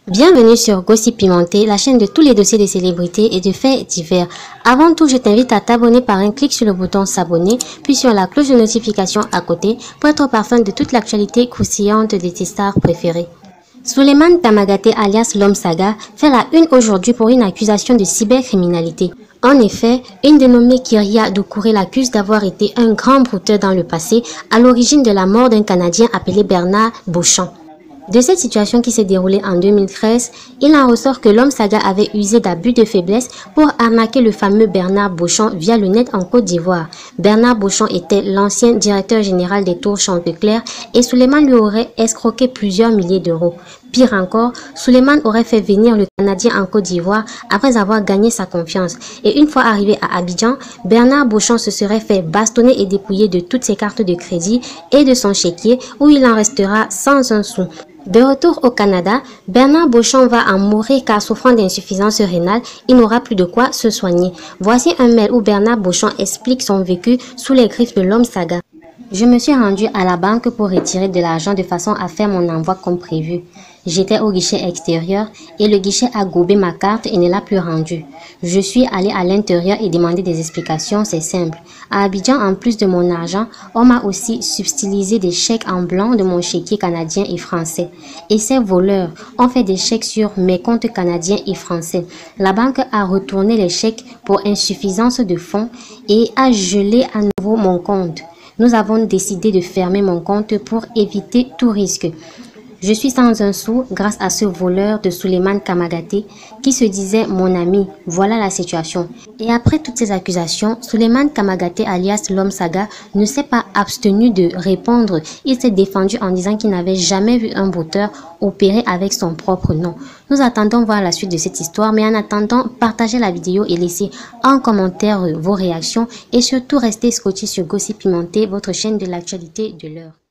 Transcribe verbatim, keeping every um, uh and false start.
Bienvenue sur Gossip Pimenté, la chaîne de tous les dossiers des célébrités et de faits divers. Avant tout, je t'invite à t'abonner par un clic sur le bouton s'abonner, puis sur la cloche de notification à côté pour être au parfum de toute l'actualité croustillante de tes stars préférées. Souleymane Kamagaté alias L'Homme Saga fait la une aujourd'hui pour une accusation de cybercriminalité. En effet, une dénommée Kyria Doucouré l'accuse d'avoir été un grand brouteur dans le passé à l'origine de la mort d'un Canadien appelé Bernard Beauchamp. De cette situation qui s'est déroulée en deux mille treize, il en ressort que L'Homme Saga avait usé d'abus de faiblesse pour arnaquer le fameux Bernard Beauchamp via le net en Côte d'Ivoire. Bernard Beauchamp était l'ancien directeur général des Tours Chantecler et Souleymane lui aurait escroqué plusieurs milliers d'euros. Pire encore, Souleymane aurait fait venir le Canadien en Côte d'Ivoire après avoir gagné sa confiance. Et une fois arrivé à Abidjan, Bernard Beauchamp se serait fait bastonner et dépouiller de toutes ses cartes de crédit et de son chéquier où il en restera sans un sou. De retour au Canada, Bernard Beauchamp va en mourir car souffrant d'insuffisance rénale, il n'aura plus de quoi se soigner. Voici un mail où Bernard Beauchamp explique son vécu sous les griffes de L'Homme Saga. Je me suis rendu à la banque pour retirer de l'argent de façon à faire mon envoi comme prévu. J'étais au guichet extérieur et le guichet a gobé ma carte et ne l'a plus rendue. Je suis allé à l'intérieur et demandé des explications, c'est simple. À Abidjan, en plus de mon argent, on m'a aussi subtilisé des chèques en blanc de mon chéquier canadien et français. Et ces voleurs ont fait des chèques sur mes comptes canadiens et français. La banque a retourné les chèques pour insuffisance de fonds et a gelé à nouveau mon compte. Nous avons décidé de fermer mon compte pour éviter tout risque. Je suis sans un sou grâce à ce voleur de Souleymane Kamagaté qui se disait mon ami. Voilà la situation. Et après toutes ces accusations, Souleymane Kamagaté alias L'Homme Saga ne s'est pas abstenu de répondre. Il s'est défendu en disant qu'il n'avait jamais vu un brouteur opérer avec son propre nom. Nous attendons voir la suite de cette histoire, mais en attendant, partagez la vidéo et laissez en commentaire vos réactions et surtout restez scotchés sur Gossip Pimenté, votre chaîne de l'actualité de l'heure.